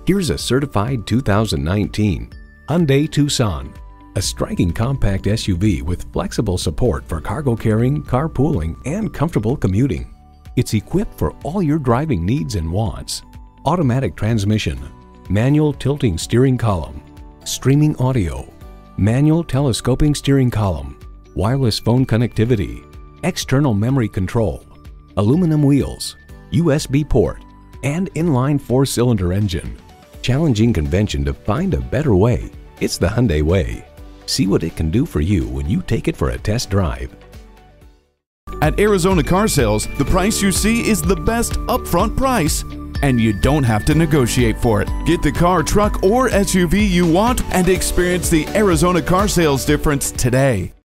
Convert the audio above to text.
Here's a certified 2019 Hyundai Tucson. A striking compact SUV with flexible support for cargo carrying, carpooling, and comfortable commuting. It's equipped for all your driving needs and wants. Automatic transmission, manual tilting steering column, streaming audio, manual telescoping steering column, wireless phone connectivity, external memory control, aluminum wheels, USB port, and inline 4-cylinder engine. Challenging convention to find a better way. It's the Hyundai way. See what it can do for you when you take it for a test drive. At Arizona Car Sales, the price you see is the best upfront price, and you don't have to negotiate for it. Get the car, truck, or SUV you want and experience the Arizona Car Sales difference today.